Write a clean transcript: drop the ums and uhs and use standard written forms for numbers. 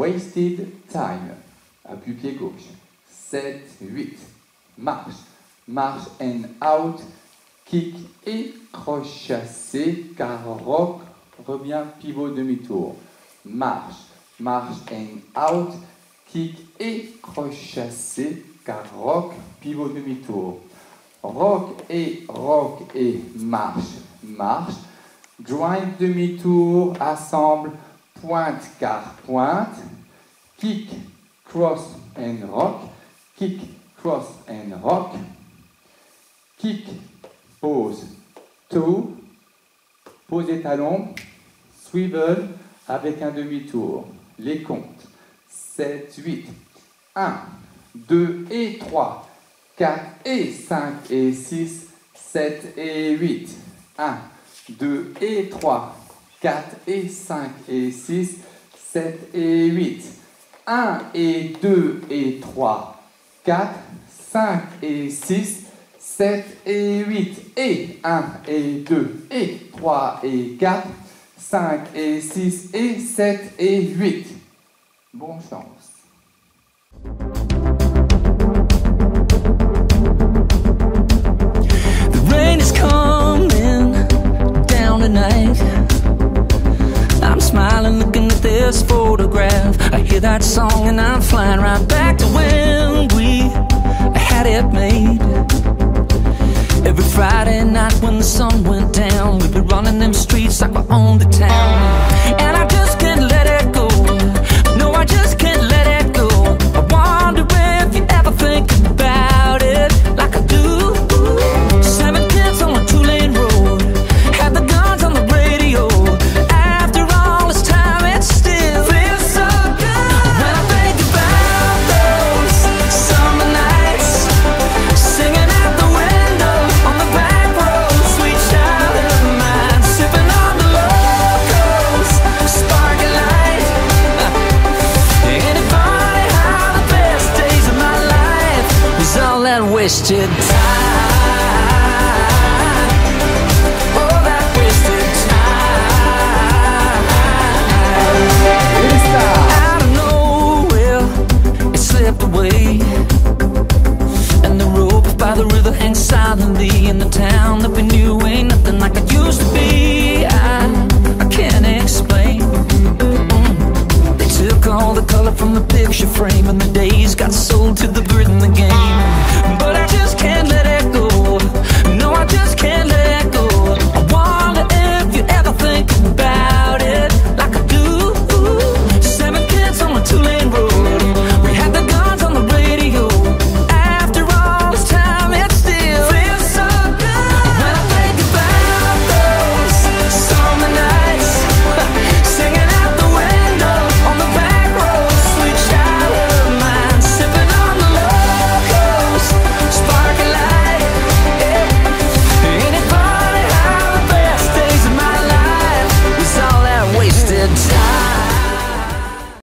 wasted time. Appui pied gauche. 7, 8. Marche. Marche and out. Kick et croche chassé. Car rock. Revient pivot demi-tour. Marche. Marche and out. Kick et croche chassé. Car rock. Pivot demi-tour. Rock et marche. Marche. Joint demi-tour. Assemble. Pointe car pointe. Kick, cross and rock. Kick, cross and rock. Kick, pose, toe. Pose et talon. Swivel avec un demi-tour. Les comptes. 7, 8. 1, 2 et 3. 4 et 5 et 6. 7 et 8. 1, 2 et 3. 4 et 5 et 6, 7 et 8. 1 et 2 et 3, 4, 5 et 6, 7 et 8. Et 1 et 2 et 3 et 4, 5 et 6 et 7 et 8. Bonne chance. The rain is coming down tonight. I'm smiling looking at this photograph. I hear that song and I'm flying right back to when we had it made. Every Friday night when the sun went down, we'd be running them streets like we owned the town. And I just can't let it go. No, I just can't let it go. I wonder if you ever think about it like I do. 7 kids on a 2-lane road, had the guns on the radio. Wasted time. Oh, that wasted time. Out of nowhere, it slipped away, and the rope by the river hangs silently in the town.